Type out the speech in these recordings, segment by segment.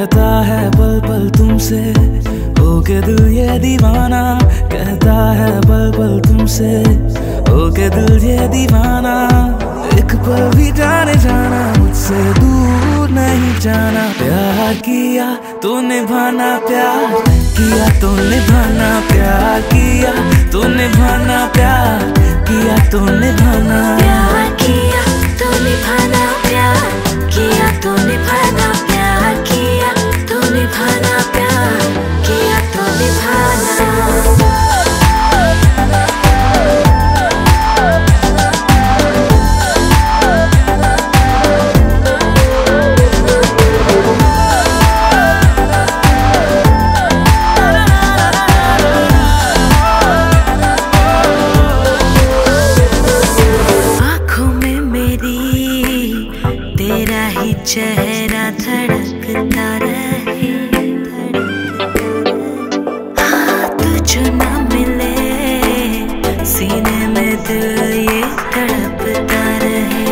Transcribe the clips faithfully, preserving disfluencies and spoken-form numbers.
कहता है पल पल तुमसे हो के दिल ये दीवाना, कहता है पल पल तुमसे हो के दिल ये दीवाना। एक पल भी जाने जाना मुझसे दूर नहीं जाना। प्यार किया तो निभाना, प्यार किया तो निभाना, प्यार किया तो निभाना, प्यार किया तो निभाना, प्यार किया तो निभाना, प्यार किया तो निभाना, प्यार किया तो निभाना, प्यार किया तो निभाना। तेरा ही चेहरा धड़कता रहे, हाँ तुझे ना मिले सीने में दिल ये तड़पता रहे।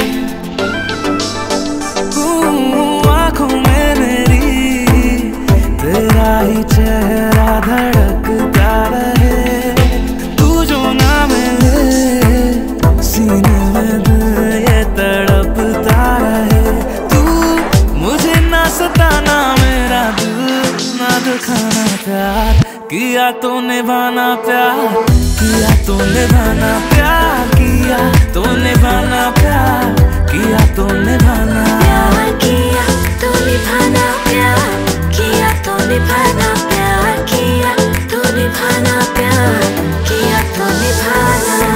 आँखों में मेरी तेरा ही चेहरा धड़कता रहे, तू जो ना मिले सीने में दिल ये तड़पता रहे। तू मुझे ना सताना, मेरा दिल ना दुखाना। प्यार किया तो निभाना, प्यार किया तो निभाना, प्यार किया तो निभाना, प्यार किया तो निभाना, प्यार किया तो निभाना, प्यार किया तो निभाना, प्यार किया तो निभाना, प्यार किया तो निभाना।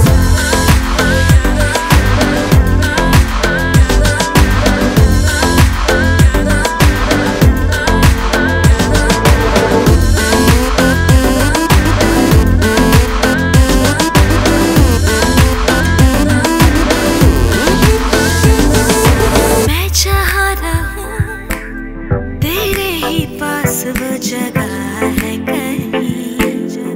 पास वो जगह है कहीं,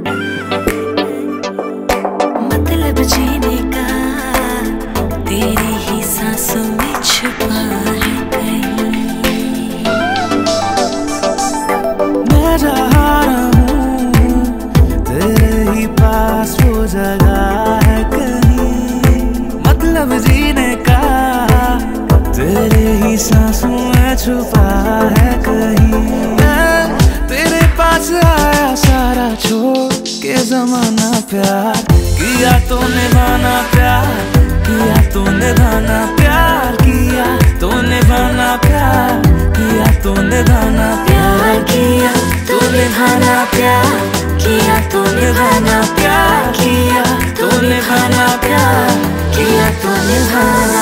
मतलब जीने का तेरी ही सांसों में छुपा है कहीं। मैं जहाँ रहूं तेरे ही पास वो जगह है कहीं, मतलब जीने का तेरे ही सांसों में छुपा है कहीं। मैं तेरे पास आया सारा छोड़ के जमाना, प्यार किया तो निभाना, प्यार किया तो निभाना, प्यार किया तो निभाना, प्यार किया तो निभाना, प्यार किया तो निभाना, प्यार किया तो निभाना, प्यार किया तो निभाना, प्यार किया तो निभाना।